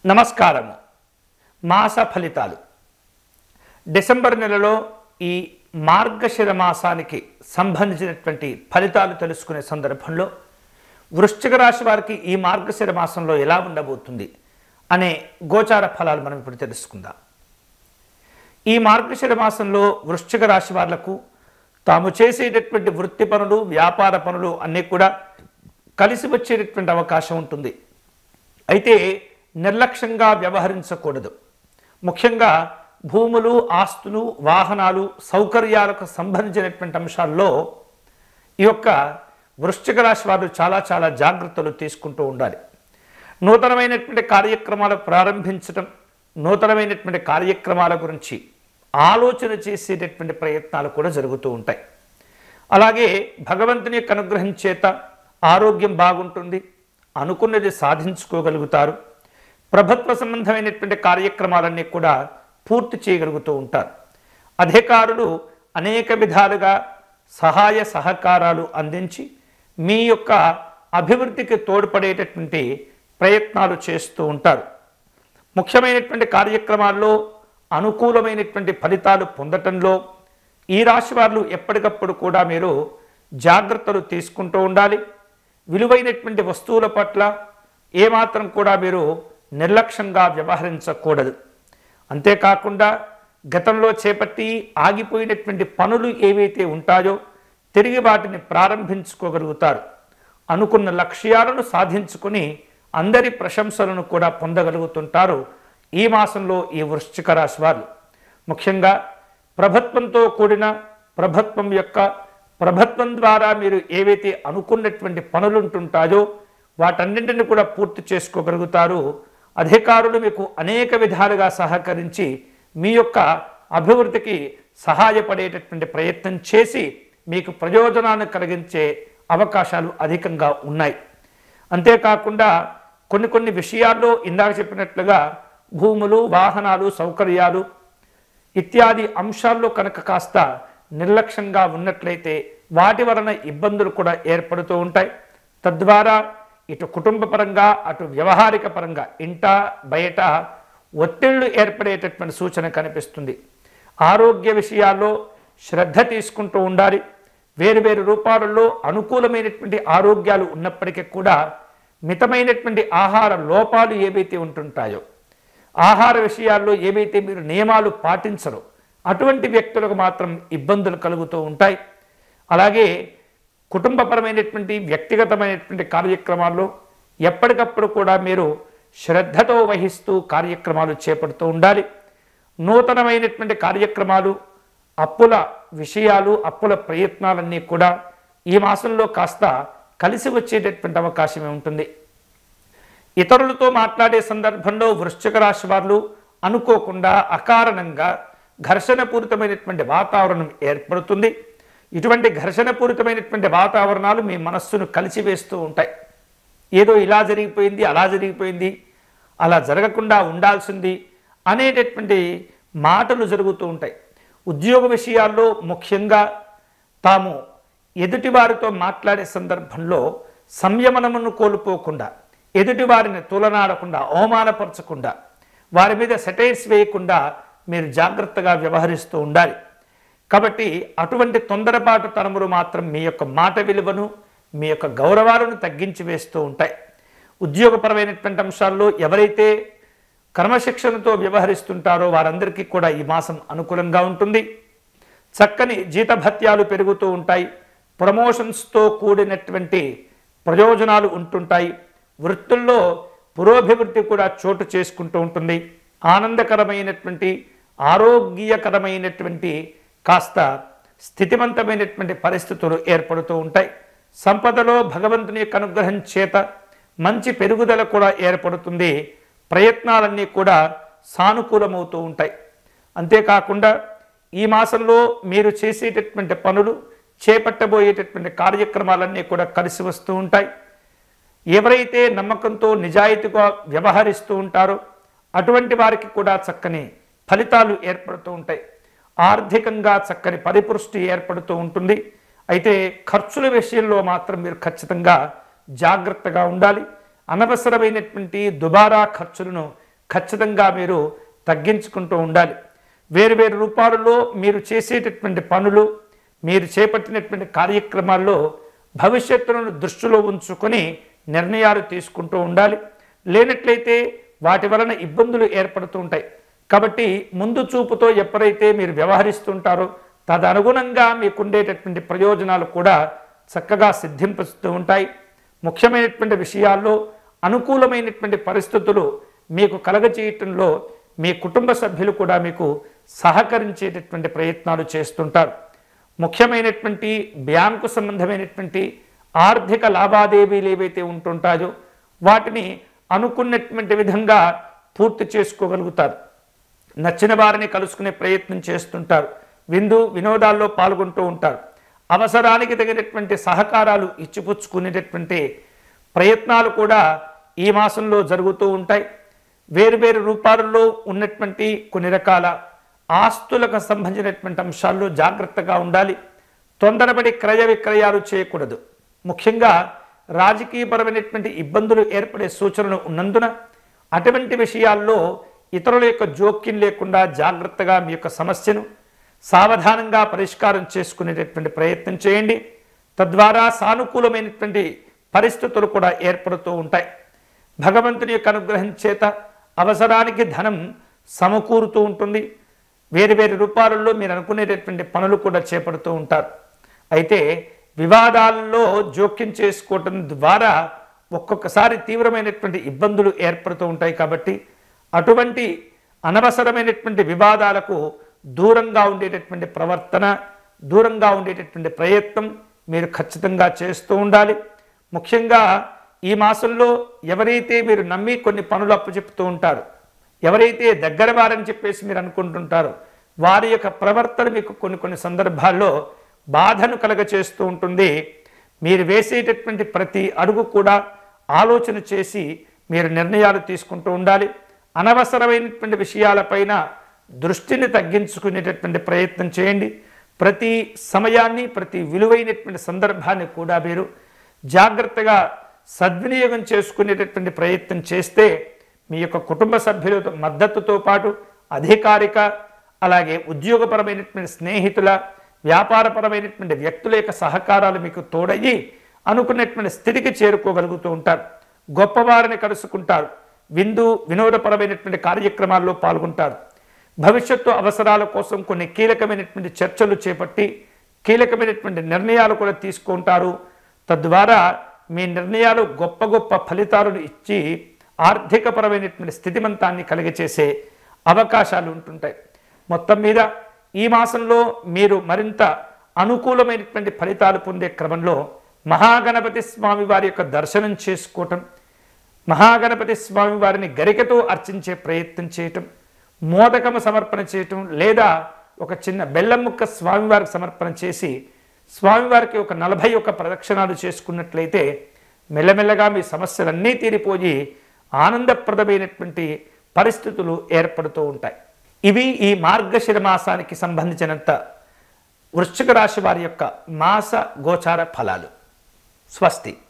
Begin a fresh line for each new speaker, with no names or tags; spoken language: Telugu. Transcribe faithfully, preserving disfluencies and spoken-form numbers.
నమస్కారము. మాస ఫలితాలు. డిసెంబర్ నెలలో ఈ మార్గశిర మాసానికి సంబంధించినటువంటి ఫలితాలు తెలుసుకునే సందర్భంలో వృశ్చిక రాశి వారికి ఈ మార్గశిర మాసంలో ఎలా ఉండబోతుంది అనే గోచార ఫలాలు మనం ఇప్పుడు తెలుసుకుందాం. ఈ మార్గశిర మాసంలో వృశ్చిక రాశి వాళ్లకు తాము చేసేటటువంటి వృత్తి పనులు, వ్యాపార పనులు అన్నీ కూడా కలిసి వచ్చేటటువంటి అవకాశం ఉంటుంది. అయితే నిర్లక్ష్యంగా వ్యవహరించకూడదు. ముఖ్యంగా భూములు, ఆస్తులు, వాహనాలు, సౌకర్యాలకు సంబంధించినటువంటి అంశాల్లో ఈ యొక్క వృశ్చిక రాశి వారు చాలా చాలా జాగ్రత్తలు తీసుకుంటూ ఉండాలి. నూతనమైనటువంటి కార్యక్రమాలు ప్రారంభించడం, నూతనమైనటువంటి కార్యక్రమాల గురించి ఆలోచన చేసేటటువంటి ప్రయత్నాలు కూడా జరుగుతూ ఉంటాయి. అలాగే భగవంతుని యొక్క అనుగ్రహం చేత ఆరోగ్యం బాగుంటుంది, అనుకున్నది సాధించుకోగలుగుతారు. ప్రభుత్వ సంబంధమైనటువంటి కార్యక్రమాలన్నీ కూడా పూర్తి చేయగలుగుతూ ఉంటారు. అధికారులు అనేక విధాలుగా సహాయ సహకారాలు అందించి మీ యొక్క అభివృద్ధికి తోడ్పడేటటువంటి ప్రయత్నాలు చేస్తూ ఉంటారు. ముఖ్యమైనటువంటి కార్యక్రమాల్లో అనుకూలమైనటువంటి ఫలితాలు పొందటంలో ఈ రాశి వారు ఎప్పటికప్పుడు కూడా మీరు జాగ్రత్తలు తీసుకుంటూ ఉండాలి. విలువైనటువంటి వస్తువుల పట్ల ఏమాత్రం కూడా మీరు నిర్లక్ష్యంగా వ్యవహరించకూడదు. అంతేకాకుండా గతంలో చేపట్టి ఆగిపోయినటువంటి పనులు ఏవైతే ఉంటాయో తిరిగి వాటిని ప్రారంభించుకోగలుగుతారు. అనుకున్న లక్ష్యాలను సాధించుకొని అందరి ప్రశంసలను కూడా పొందగలుగుతుంటారు ఈ మాసంలో ఈ వృశ్చిక రాశి వారు. ముఖ్యంగా ప్రభుత్వంతో కూడిన ప్రభుత్వం యొక్క ప్రభుత్వం ద్వారా మీరు ఏవైతే అనుకున్నటువంటి పనులు ఉంటుంటాయో వాటన్నింటిని కూడా పూర్తి చేసుకోగలుగుతారు. అధికారులు మీకు అనేక విధాలుగా సహకరించి మీ యొక్క అభివృద్ధికి సహాయపడేటటువంటి ప్రయత్నం చేసి మీకు ప్రయోజనాన్ని కలిగించే అవకాశాలు అధికంగా ఉన్నాయి. అంతేకాకుండా కొన్ని కొన్ని విషయాల్లో ఇందాక చెప్పినట్లుగా భూములు, వాహనాలు, సౌకర్యాలు ఇత్యాది అంశాల్లో కనుక కాస్త నిర్లక్ష్యంగా ఉన్నట్లయితే వాటి వలన ఇబ్బందులు కూడా ఏర్పడుతూ ఉంటాయి. తద్వారా ఇటు కుటుంబ పరంగా అటు వ్యవహారిక పరంగా ఇంట బయట ఒత్తిళ్లు ఏర్పడేటటువంటి సూచన కనిపిస్తుంది. ఆరోగ్య విషయాల్లో శ్రద్ధ తీసుకుంటూ ఉండాలి. వేరు వేరు రూపాలలో అనుకూలమైనటువంటి ఆరోగ్యాలు ఉన్నప్పటికీ కూడా మితమైనటువంటి ఆహార లోపాలు ఏవైతే ఉంటుంటాయో, ఆహార విషయాల్లో ఏవైతే మీరు నియమాలు పాటించరో అటువంటి వ్యక్తులకు మాత్రం ఇబ్బందులు కలుగుతూ ఉంటాయి. అలాగే కుటుంబపరమైనటువంటి వ్యక్తిగతమైనటువంటి కార్యక్రమాల్లో ఎప్పటికప్పుడు కూడా మీరు శ్రద్ధతో వహిస్తూ కార్యక్రమాలు చేపడుతూ ఉండాలి. నూతనమైనటువంటి కార్యక్రమాలు, అప్పుల విషయాలు, అప్పుల ప్రయత్నాలన్నీ కూడా ఈ మాసంలో కాస్త కలిసి వచ్చేటటువంటి అవకాశమే ఉంటుంది. ఇతరులతో మాట్లాడే సందర్భంలో వృశ్చిక రాశి వారు అనుకోకుండా అకారణంగా ఘర్షణపూరితమైనటువంటి వాతావరణం ఏర్పడుతుంది. ఇటువంటి ఘర్షణపూరితమైనటువంటి వాతావరణాలు మీ మనస్సును కలిసివేస్తూ ఉంటాయి. ఏదో ఇలా జరిగిపోయింది, అలా జరిగిపోయింది, అలా జరగకుండా ఉండాల్సింది అనేటటువంటి మాటలు జరుగుతూ ఉంటాయి. ఉద్యోగ విషయాల్లో ముఖ్యంగా తాము ఎదుటివారితో మాట్లాడే సందర్భంలో సంయమనమును కోల్పోకుండా, ఎదుటివారిని తులనాడకుండా, అవమానపరచకుండా, వారి మీద సెటైర్స్ వేయకుండా మీరు జాగ్రత్తగా వ్యవహరిస్తూ ఉండాలి. కాబట్టి అటువంటి తొందరపాటు తరములు మాత్రం మీ యొక్క మాట విలువను, మీ యొక్క గౌరవాలను తగ్గించి వేస్తూ ఉంటాయి. ఉద్యోగపరమైనటువంటి అంశాల్లో ఎవరైతే క్రమశిక్షణతో వ్యవహరిస్తుంటారో వారందరికీ కూడా ఈ మాసం అనుకూలంగా ఉంటుంది. చక్కని జీతభత్యాలు పెరుగుతూ ఉంటాయి. ప్రమోషన్స్తో కూడినటువంటి ప్రయోజనాలు ఉంటుంటాయి. వృత్తుల్లో పురోభివృద్ధి కూడా చోటు చేసుకుంటూ ఉంటుంది. ఆనందకరమైనటువంటి ఆరోగ్యకరమైనటువంటి కాస్త స్థితివంతమైనటువంటి పరిస్థితులు ఏర్పడుతూ ఉంటాయి. సంపదలో భగవంతుని యొక్క అనుగ్రహం చేత మంచి పెరుగుదల కూడా ఏర్పడుతుంది. ప్రయత్నాలన్నీ కూడా సానుకూలమవుతూ ఉంటాయి. అంతేకాకుండా ఈ మాసంలో మీరు చేసేటటువంటి పనులు, చేపట్టబోయేటటువంటి కార్యక్రమాలన్నీ కూడా కలిసి వస్తూ ఉంటాయి. ఎవరైతే నమ్మకంతో నిజాయితీగా వ్యవహరిస్తూ ఉంటారో అటువంటి వారికి కూడా చక్కని ఫలితాలు ఏర్పడుతూ ఉంటాయి. ఆర్థికంగా చక్కని పరిపుష్టి ఏర్పడుతూ ఉంటుంది. అయితే ఖర్చుల విషయంలో మాత్రం మీరు ఖచ్చితంగా జాగ్రత్తగా ఉండాలి. అనవసరమైనటువంటి దుబారా ఖర్చులను ఖచ్చితంగా మీరు తగ్గించుకుంటూ ఉండాలి. వేరు వేరు రూపాలలో మీరు చేసేటటువంటి పనులు, మీరు చేపట్టినటువంటి కార్యక్రమాల్లో భవిష్యత్తును దృష్టిలో ఉంచుకొని నిర్ణయాలు తీసుకుంటూ ఉండాలి. లేనట్లయితే వాటి వలన ఇబ్బందులు ఏర్పడుతూ ఉంటాయి. కాబట్టి ముందు చూపుతో ఎప్పుడైతే మీరు వ్యవహరిస్తుంటారో తదనుగుణంగా మీకుండేటటువంటి ప్రయోజనాలు కూడా చక్కగా సిద్ధింపుతూ ఉంటాయి. ముఖ్యమైనటువంటి విషయాల్లో అనుకూలమైనటువంటి పరిస్థితులు మీకు కలగచేయటంలో మీ కుటుంబ సభ్యులు కూడా మీకు సహకరించేటటువంటి ప్రయత్నాలు చేస్తుంటారు. ముఖ్యమైనటువంటి బ్యాంకు సంబంధమైనటువంటి ఆర్థిక లావాదేవీలు ఏవైతే ఉంటుంటాయో వాటిని అనుకున్నటువంటి విధంగా పూర్తి చేసుకోగలుగుతారు. నచ్చిన వారిని కలుసుకునే ప్రయత్నం చేస్తుంటారు. విందు వినోదాల్లో పాల్గొంటూ ఉంటారు. అవసరానికి తగినటువంటి సహకారాలు ఇచ్చిపుచ్చుకునేటటువంటి ప్రయత్నాలు కూడా ఈ మాసంలో జరుగుతూ ఉంటాయి. వేరువేరు రూపాలలో ఉన్నటువంటి కొన్ని రకాల ఆస్తులకు సంబంధించినటువంటి అంశాల్లో జాగ్రత్తగా ఉండాలి. తొందరపడి క్రయ విక్రయాలు చేయకూడదు. ముఖ్యంగా రాజకీయపరమైనటువంటి ఇబ్బందులు ఏర్పడే సూచనలు ఉన్నందున అటువంటి విషయాల్లో ఇతరుల యొక్క జోక్యం లేకుండా జాగ్రత్తగా మీ యొక్క సమస్యను సావధానంగా పరిష్కారం చేసుకునేటటువంటి ప్రయత్నం చేయండి. తద్వారా సానుకూలమైనటువంటి పరిస్థితులు కూడా ఏర్పడుతూ ఉంటాయి. భగవంతుని యొక్క అనుగ్రహం చేత అవసరానికి ధనం సమకూరుతూ ఉంటుంది. వేరు వేరు రూపాలలో మీరు అనుకునేటటువంటి పనులు కూడా చేపడుతూ ఉంటారు. అయితే వివాదాల్లో జోక్యం చేసుకోవటం ద్వారా ఒక్కొక్కసారి తీవ్రమైనటువంటి ఇబ్బందులు ఏర్పడుతూ ఉంటాయి. కాబట్టి అటువంటి అనవసరమైనటువంటి వివాదాలకు దూరంగా ఉండేటటువంటి ప్రవర్తన, దూరంగా ఉండేటటువంటి ప్రయత్నం మీరు ఖచ్చితంగా చేస్తూ ఉండాలి. ముఖ్యంగా ఈ మాసంలో ఎవరైతే మీరు నమ్మి కొన్ని పనులు అప్పచెప్తూ ఉంటారు, ఎవరైతే దగ్గర వారని చెప్పేసి మీరు అనుకుంటుంటారో వారి యొక్క ప్రవర్తన మీకు కొన్ని కొన్ని సందర్భాల్లో బాధను కలగచేస్తూ ఉంటుంది. మీరు వేసేటటువంటి ప్రతి అడుగు కూడా ఆలోచన చేసి మీరు నిర్ణయాలు తీసుకుంటూ ఉండాలి. అనవసరమైనటువంటి విషయాలపైన దృష్టిని తగ్గించుకునేటటువంటి ప్రయత్నం చేయండి. ప్రతి సమయాన్ని, ప్రతి విలువైనటువంటి సందర్భాన్ని కూడా మీరు జాగ్రత్తగా సద్వినియోగం చేసుకునేటటువంటి ప్రయత్నం చేస్తే మీ యొక్క కుటుంబ సభ్యులతో మద్దతుతో పాటు అధికారిక, అలాగే ఉద్యోగపరమైనటువంటి స్నేహితుల, వ్యాపారపరమైనటువంటి వ్యక్తుల యొక్క సహకారాలు మీకు తోడయ్యి అనుకున్నటువంటి స్థితికి చేరుకోగలుగుతూ ఉంటారు. గొప్పవారిని కలుసుకుంటారు. విందు వినోదపరమైనటువంటి కార్యక్రమాల్లో పాల్గొంటారు. భవిష్యత్తు అవసరాల కోసం కొన్ని కీలకమైనటువంటి చర్చలు చేపట్టి కీలకమైనటువంటి నిర్ణయాలు కూడా తీసుకుంటారు. తద్వారా మీ నిర్ణయాలు గొప్ప గొప్ప ఫలితాలను ఇచ్చి ఆర్థికపరమైనటువంటి స్థితిమంతాన్ని కలిగచేసే అవకాశాలు ఉంటుంటాయి. మొత్తం మీద ఈ మాసంలో మీరు మరింత అనుకూలమైనటువంటి ఫలితాలు పొందే క్రమంలో మహాగణపతి స్వామి వారి యొక్క దర్శనం చేసుకోవటం, మహాగణపతి స్వామి వారిని గరికతో అర్చించే ప్రయత్నం చేయటం, మోదకము సమర్పణ చేయటం, లేదా ఒక చిన్న బెల్లం ముక్క స్వామివారికి సమర్పణ చేసి స్వామివారికి ఒక నలభై ఒక్క ప్రదక్షిణాలు చేసుకున్నట్లయితే మెల్లమెల్లగా మీ సమస్యలన్నీ తీరిపోయి ఆనందప్రదమైనటువంటి పరిస్థితులు ఏర్పడుతూ ఉంటాయి. ఇవి ఈ మార్గశిర మాసానికి సంబంధించినంత వృశ్చిక రాశి వారి యొక్క మాస గోచార ఫలాలు. స్వస్తి.